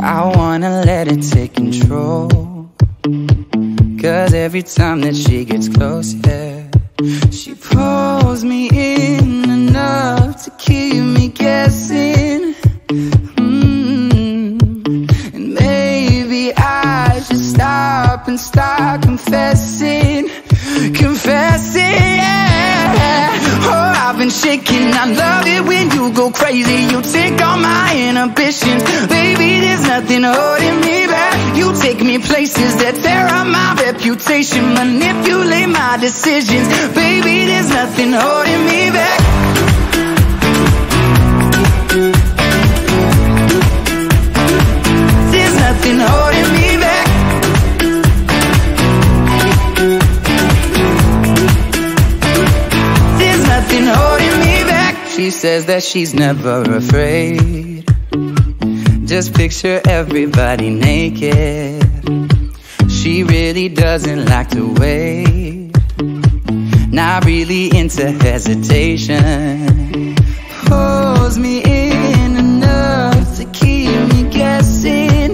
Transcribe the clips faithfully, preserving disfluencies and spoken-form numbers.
I wanna let it take control, 'cause every time that she gets close, yeah, she pulls me in enough to keep me guessing. mm. And maybe I should stop and start confessing, confessing, yeah. Oh, I've been shaking, I love it when you go crazy. You take all my inhibitions, baby, there's nothing holding me back. You take me places that tear up my reputation, manipulate my decisions, baby, there's nothing holding me back. There's nothing holding me back. There's nothing holding me back. She says that she's never afraid. Just picture everybody naked. She really doesn't like to wait. Not really into hesitation. Pulls me in enough to keep me guessing.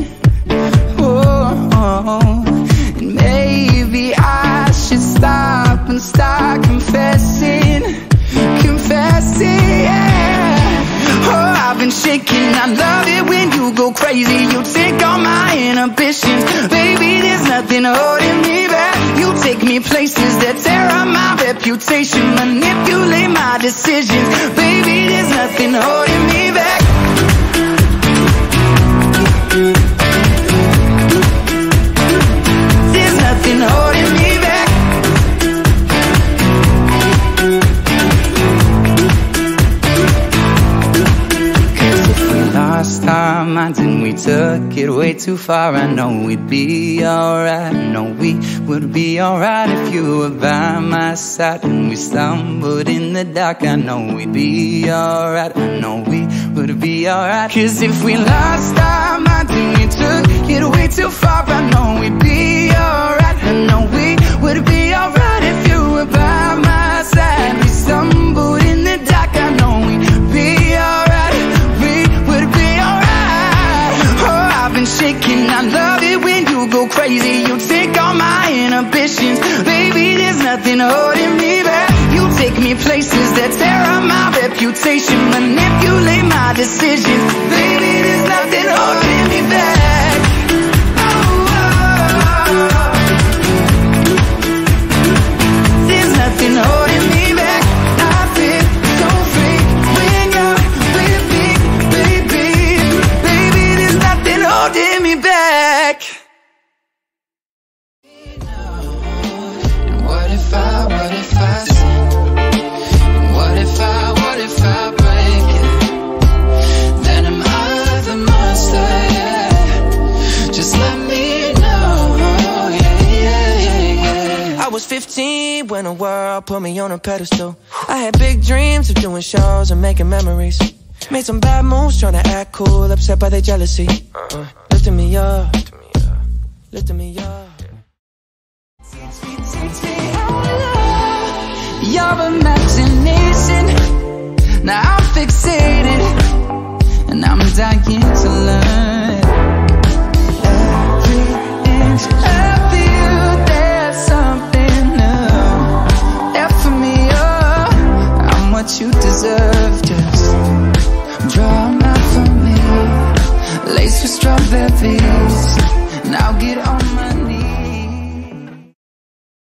Oh, and maybe I should stop and start confessing, confessing, yeah. Oh, I've been shaking, I love it when you go crazy. You take all my inhibitions, baby, there's nothing holding me back. You take me places that tear up my reputation, manipulate my decisions, baby, there's nothing holding me back. There's nothing holding me back. Lost our minds and we took it way too far. I know we'd be alright, I know we would be alright if you were by my side. And we stumbled in the dark, I know we'd be alright, I know we would be alright. 'Cause if we lost our minds and we took it way too far, I know we'd be alright, I know we would be alright if you were by my side. We stumbled in the dark, I know we'd be alright, shaking, I love it when you go crazy. You take all my inhibitions, baby, there's nothing holding me back. You take me places that tear up my reputation, manipulate my decisions, baby, there's nothing holding me back. Oh, oh, oh. There's nothing holding me back. I feel so free when you're with me, baby, baby, there's nothing holding me back. What if I, what if I sin? What if I, what if I break it? Then am I the monster, yeah? Just let me know, yeah, yeah, yeah, yeah. I was fifteen when the world put me on a pedestal. I had big dreams of doing shows and making memories. Made some bad moves trying to act cool, upset by their jealousy. uh, Lifting me up, lifting me up. Your imagination, now I'm fixated, and I'm dying to learn. Every inch of you, there's something new. F me up, I'm what you deserve. Just draw a map for me, lace with strawberries, now get on my